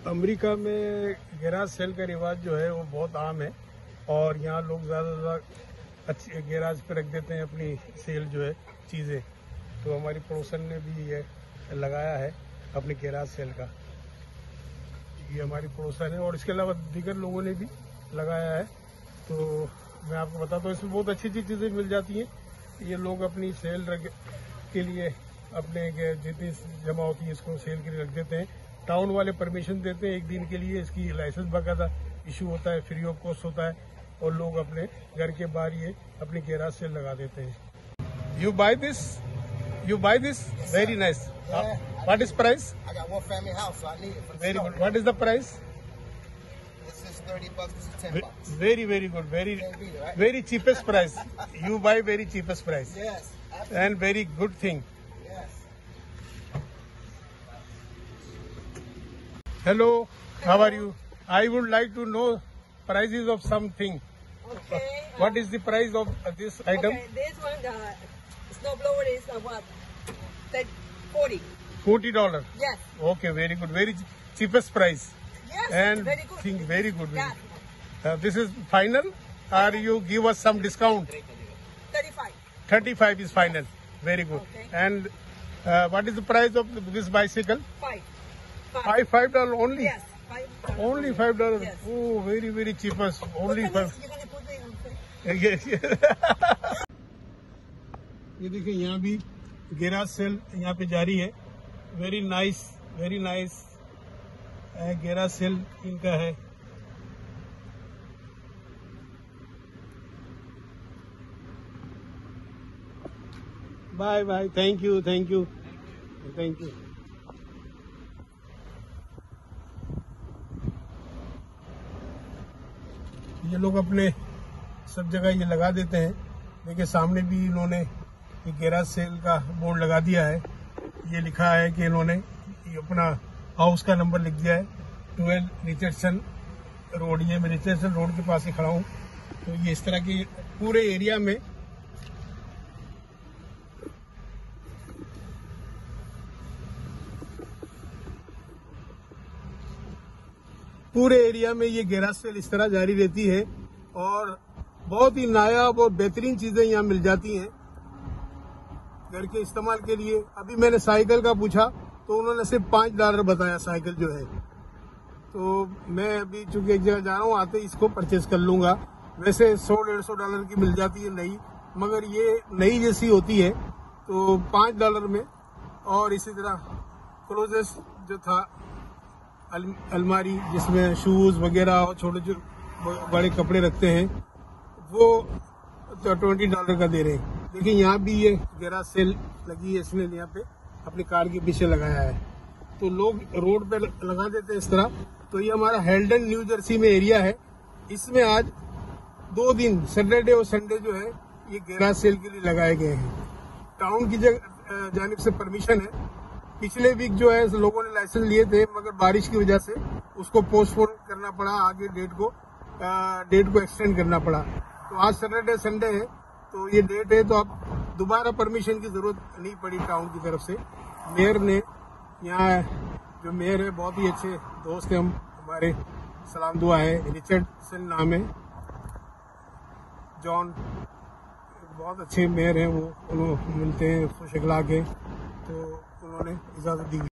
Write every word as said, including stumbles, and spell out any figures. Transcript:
America में garage cell का रिवाज जो है वो बहुत आम है और यहाँ लोग ज़्यादा से ज़्यादा अच्छे गैराज पे रख देते हैं अपनी सेल जो है चीज़ें। तो हमारी पड़ोसन ने भी ये लगाया है अपने गैराज सेल का, ये हमारी पड़ोसन है और इसके अलावा दीगर लोगों ने भी लगाया है। तो मैं आपको बताता हूँ इसमें बहुत अच्छी अच्छी चीज़ें मिल जाती हैं। ये लोग अपनी सेल रख के लिए अपने जितनी जमा होती है इसको सेल के लिए रख देते हैं। टाउन वाले परमिशन देते हैं एक दिन के लिए, इसकी लाइसेंस बाकायदा इशू होता है, फ्री ऑफ कॉस्ट होता है और लोग अपने घर के बाहर ये अपनी गैराज सेल लगा देते हैं। You buy this you buy this very nice. What is price? I got one family house, so I need it for the very summer. Good. What is the price? This is thirty bucks. This is ten bucks. Very very good, very Can't beat it, right? Very cheapest price. You buy very cheapest price Yes, absolutely. And very good thing. Yes. Hello, how are you? I would like to know prices of something. Okay. What is the price of this item? Okay, this one, the snow blower is uh, what? That forty. Forty dollar. Yes. Okay, very good, very cheapest price. Yes. And very good. think very good. Very Yeah. good. Uh, this is final, or you give us some discount? Thirty-five. Thirty-five is final. Very good. Okay. And uh, what is the price of this bicycle? Five. Five five dollar only. Yes. Five. Only five dollar. Yes. Oh, very very cheapest. Only What five. kind of- You're gonna put me on Facebook? Yes, yes. ये देखिए यहाँ भी garage cell यहाँ पे जारी है। Very nice, very nice garage sale इनका है। Bye bye, thank you thank you thank you. ये लोग अपने सब जगह ये लगा देते हैं। देखिए सामने भी इन्होंने ये गैराज सेल का बोर्ड लगा दिया है। ये लिखा है कि इन्होंने ये अपना हाउस का नंबर लिख दिया है, ट्वेल्व रिचर्डसन रोड। ये मैं रिचर्डसन रोड के पास ही खड़ा हूँ। तो ये इस तरह के पूरे एरिया में पूरे एरिया में ये गैराज सेल इस तरह जारी रहती है और बहुत ही नायाब और बेहतरीन चीजें यहाँ मिल जाती हैं घर के इस्तेमाल के लिए। अभी मैंने साइकिल का पूछा तो उन्होंने सिर्फ पाँच डॉलर बताया साइकिल जो है। तो मैं अभी चूंकि एक जगह जा रहा हूँ, आते इसको परचेज कर लूंगा। वैसे सौ डेढ़ सौ डॉलर की मिल जाती है नई, मगर ये नई जैसी होती है तो पाँच डॉलर में। और इसी तरह क्लोजेस जो था अल, अलमारी जिसमें शूज वगैरह और छोटे जो बड़े कपड़े रखते हैं वो ट्वेंटी डॉलर का दे रहे हैं। देखिए यहाँ भी ये गैराज सेल लगी है, इसने यहाँ पे अपनी कार के पीछे लगाया है। तो लोग रोड पे लगा देते हैं इस तरह। तो ये हमारा हेल्डन न्यू जर्सी में एरिया है। इसमें आज दो दिन सैटरडे और संडे जो है ये गैराज सेल के लिए लगाए गए हैं। टाउन की जानिब से परमिशन है। पिछले वीक जो है लोगों ने लाइसेंस लिए थे, मगर बारिश की वजह से उसको पोस्टपोन करना पड़ा, आगे डेट को आ, डेट को एक्सटेंड करना पड़ा। तो आज सैटरडे संडे है तो ये डेट है, तो अब दोबारा परमिशन की जरूरत नहीं पड़ी टाउन की तरफ से। मेयर ने, यहाँ जो मेयर है बहुत ही अच्छे दोस्त हैं हम हमारे, सलाम दुआ है, रिचर्डसन नाम है, जॉन, बहुत अच्छे मेयर हैं वो। उन्होंने मिलते हैं खुश अखलाक हैं, तो उन्होंने इजाजत दी।